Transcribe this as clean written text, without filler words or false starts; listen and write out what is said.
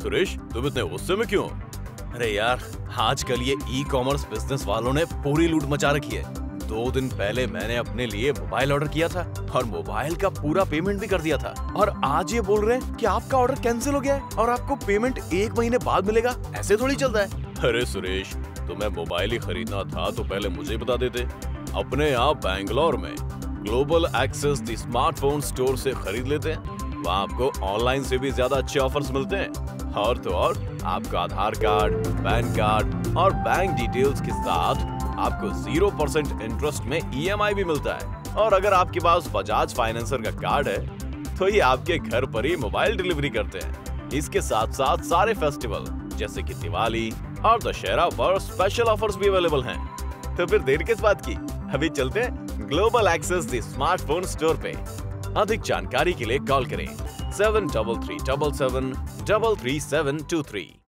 सुरेश, तुम इतने गुस्से में क्यों? अरे यार, आजकल ये ई कॉमर्स बिजनेस वालों ने पूरी लूट मचा रखी है। 2 दिन पहले मैंने अपने लिए मोबाइल ऑर्डर किया था और मोबाइल का पूरा पेमेंट भी कर दिया था, और आज ये बोल रहे हैं कि आपका ऑर्डर कैंसिल हो गया है और आपको पेमेंट 1 महीने बाद मिलेगा। ऐसे थोड़ी चलता है। अरे सुरेश, तुम्हें मोबाइल ही खरीदना था तो पहले मुझे बता देते। अपने यहाँ बैंगलोर में global access the smartphone store से खरीद लेते हैं। वहाँ आपको ऑनलाइन से भी ज्यादा अच्छे ऑफर्स मिलते हैं। और तो और आपका आधार कार्ड, पैन कार्ड और बैंक डिटेल्स के साथ आपको 0% इंटरेस्ट में EMI भी मिलता है। और अगर आपके पास बजाज फाइनेंसर का कार्ड है तो ये आपके घर पर ही मोबाइल डिलीवरी करते हैं। इसके साथ साथ सारे फेस्टिवल जैसे कि दिवाली और दशहरा पर स्पेशल ऑफर्स भी अवेलेबल हैं। तो फिर देर किस बात की, अभी चलते हैं global access the smartphone store पे। अधिक जानकारी के लिए कॉल करें 7337733723।